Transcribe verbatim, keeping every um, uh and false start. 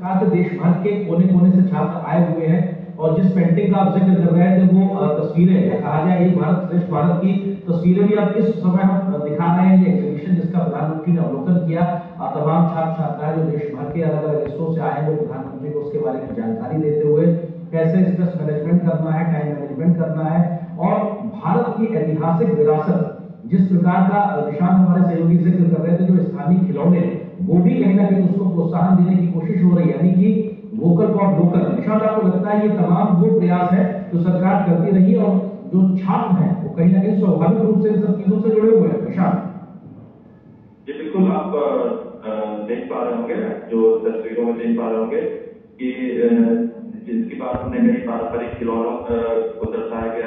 प्रकार से देश भर के कोने कोने से छात्र आए हुए हैं और जिस पेंटिंग का आप जिक्र कर रहे थे वो तस्वीरें या कहा जाए एक भारत श्रेष्ठ भारत की तस्वीरें भी आप इस समय हम दिखा रहे हैं। ये एग्जीबिशन जिसका प्रधानमंत्री ने अवलोकन किया, तमाम छात्र छात्राएं जो देश भर के अलग अलग हिस्सों से आए हैं वो प्रधानमंत्री को उसके बारे में जानकारी देते हुए कैसे स्ट्रेस मैनेजमेंट करना है, टाइम मैनेजमेंट करना है और भारत की ऐतिहासिक विरासत जिस प्रकार का निशान हमारे सहयोगी जिक्र कर रहे थे, जो स्थानीय खिलौने वो भी कहीं ना कहीं उसको प्रोत्साहन देने की कोशिश हो रही है, यानी कि वोकल फॉर लोकल। निशान आपको लगता है ये तमाम वो प्रयास है जो सरकार करती रही है और जो छात्र हैं वो कहीं ना कहीं स्वाभाविक रूप से इन सब चीजों से जुड़े हुए हैं। निशान जी बिल्कुल, आप देख पा रहे होंगे, जो तस्वीरों में देख पा रहे होंगे कि जिसकी बात हमने कही पारंपरिक खिलौनों को दर्शाया गया